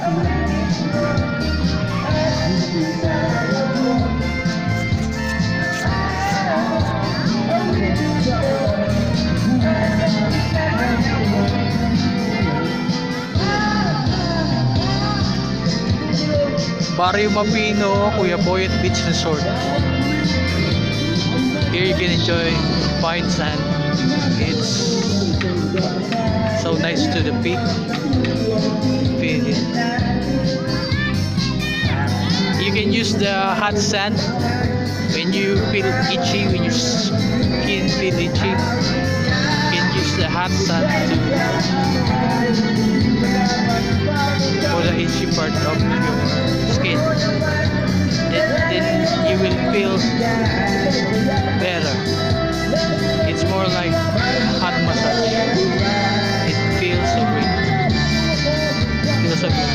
Barrio Mapino, Kuya Boyet Beach Resort. Here you can enjoy fine sand. It's so nice to the feet. Feel it. You can use the hot sand when you feel itchy, when your skin feel itchy. You can use the hot sand for the itchy part of your skin. Then you will feel better. It's more like hot massage. It feels so great. Feels so good.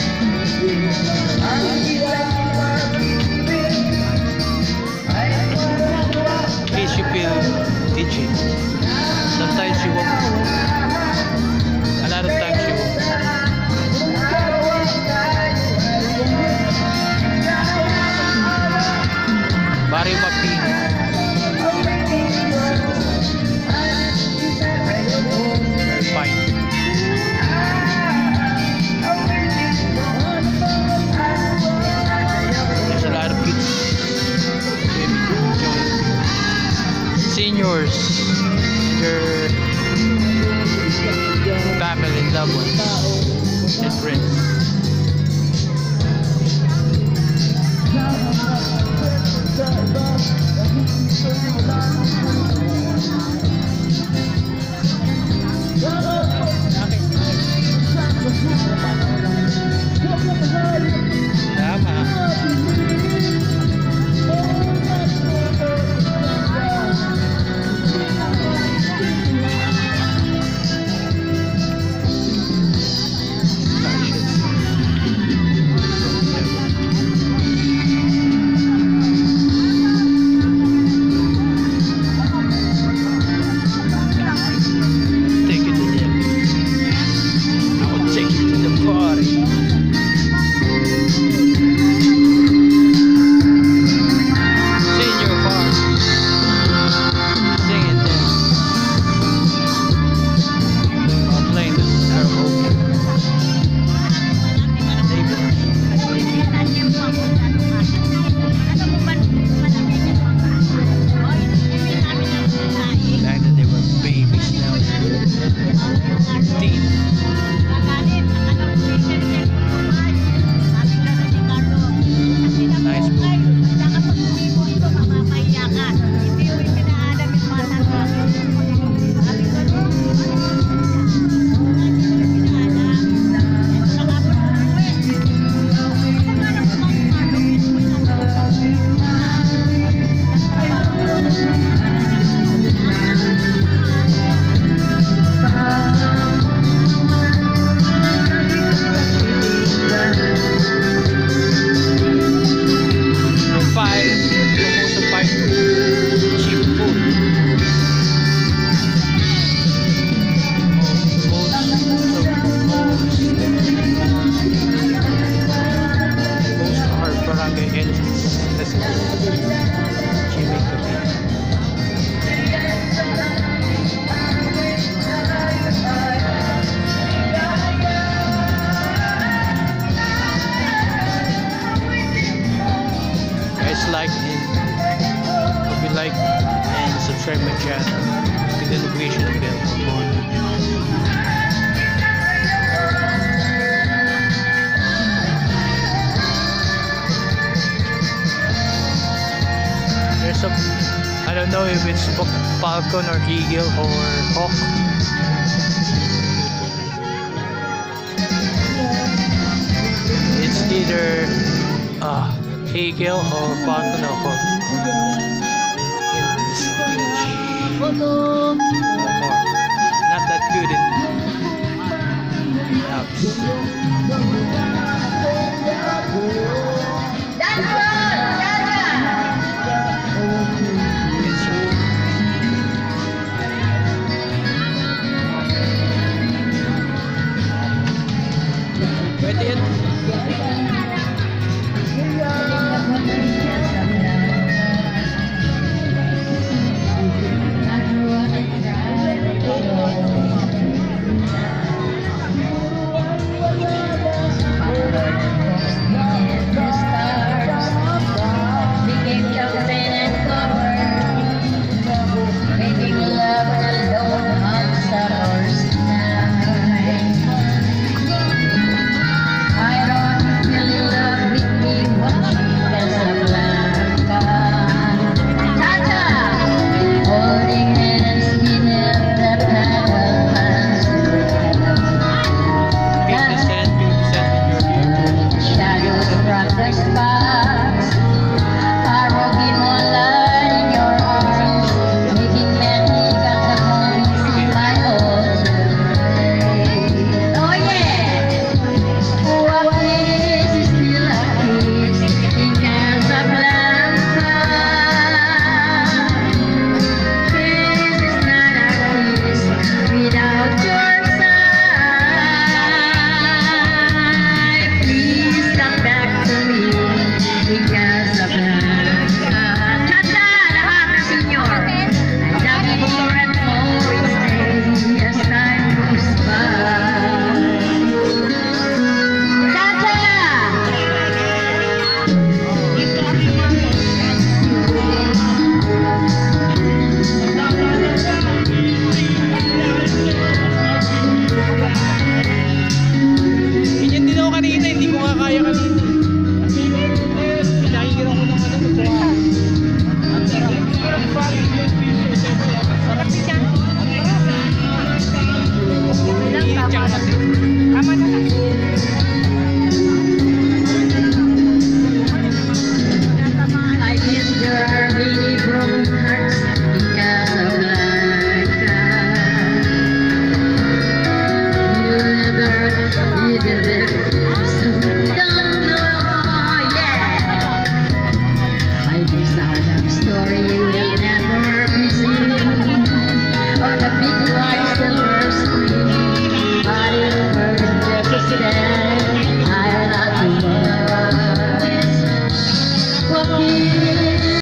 In case you feel itchy, sometimes you won't. A lot of times you won't. Barrio Mapino. Very fine. There's a lot of kids enjoying. Seniors, their family and loved ones and friends. Like and subscribe my channel with the notification bell for more. There's a, I don't know if it's falcon or eagle or hawk. It's either eagle or falcon or hawk. Not that good in apps.